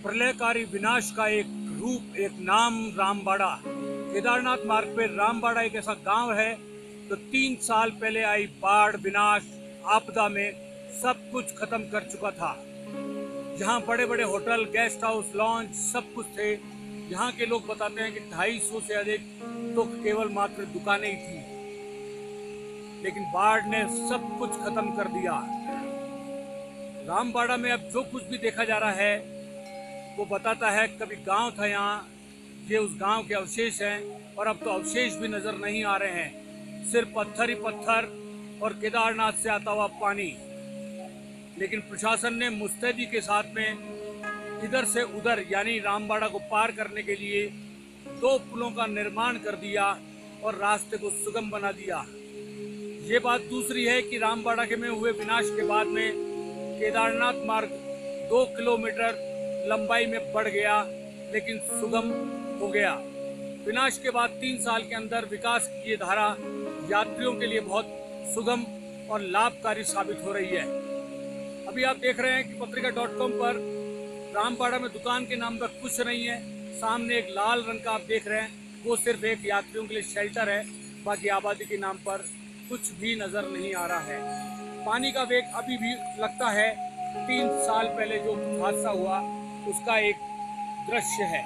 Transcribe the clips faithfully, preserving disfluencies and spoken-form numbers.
प्रलयकारी विनाश का एक रूप, एक नाम रामबाड़ा। केदारनाथ मार्ग पे रामबाड़ा एक ऐसा गांव है तो तीन साल पहले आई बाढ़, विनाश, आपदा में सब कुछ खत्म कर चुका था। यहाँ बड़े बड़े होटल, गेस्ट हाउस, लॉन्च सब कुछ थे। यहाँ के लोग बताते हैं कि ढाई सौ से अधिक तो केवल मात्र दुकानें ही थी, लेकिन बाढ़ ने सब कुछ खत्म कर दिया। रामबाड़ा में अब जो कुछ भी देखा जा रहा है वो बताता है कभी गांव था यहाँ, ये उस गांव के अवशेष हैं और अब तो अवशेष भी नजर नहीं आ रहे हैं, सिर्फ पत्थर ही पत्थर और केदारनाथ से आता हुआ पानी। लेकिन प्रशासन ने मुस्तैदी के साथ में इधर से उधर यानी रामबाड़ा को पार करने के लिए दो पुलों का निर्माण कर दिया और रास्ते को सुगम बना दिया। ये बात दूसरी है कि रामबाड़ा के में हुए विनाश के बाद में केदारनाथ मार्ग दो किलोमीटर लंबाई में बढ़ गया, लेकिन सुगम हो गया। विनाश के बाद तीन साल के अंदर विकास की ये धारा यात्रियों के लिए बहुत सुगम और लाभकारी साबित हो रही है। अभी आप देख रहे हैं कि पत्रिका डॉट कॉम पर रामबाड़ा में दुकान के नाम पर कुछ नहीं है। सामने एक लाल रंग का आप देख रहे हैं, वो सिर्फ एक यात्रियों के लिए शेल्टर है, बाकी आबादी के नाम पर कुछ भी नजर नहीं आ रहा है। पानी का वेग अभी भी लगता है तीन साल पहले जो हादसा हुआ उसका एक दृश्य है।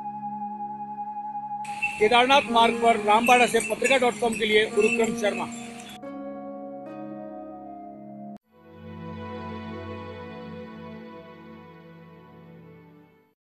केदारनाथ मार्ग पर रामबाड़ा से पत्रिका डॉट कॉम के लिए गुरुक्रम शर्मा।